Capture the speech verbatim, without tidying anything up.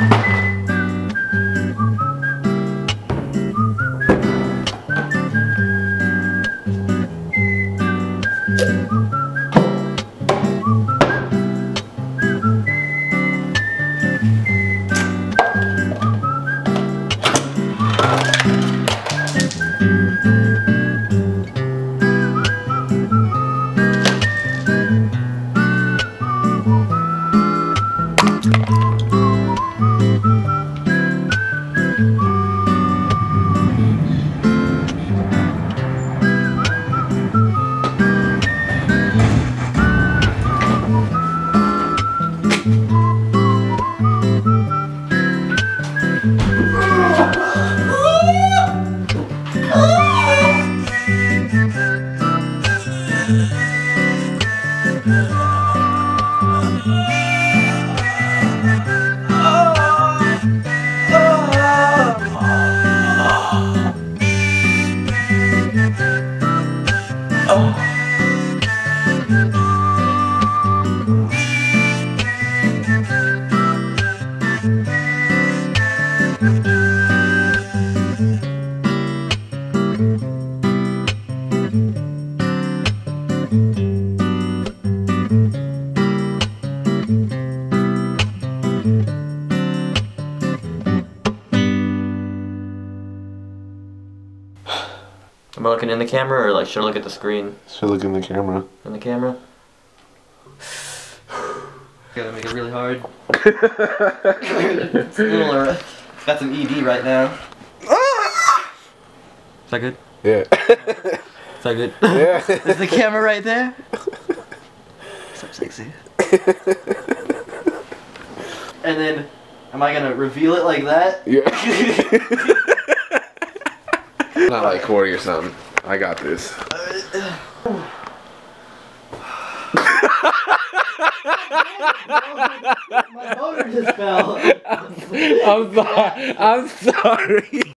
Am I looking in the camera or like should I look at the screen? Should look in the camera. In the camera? Gotta make it really hard. It's a little, uh, got some E D right now. Is that good? Yeah. Is that good? Yeah. Is the camera right there? So sexy. And then, am I gonna reveal it like that? Yeah. Not like Corey or something. I got this. My motor just fell. I'm sorry. I'm sorry.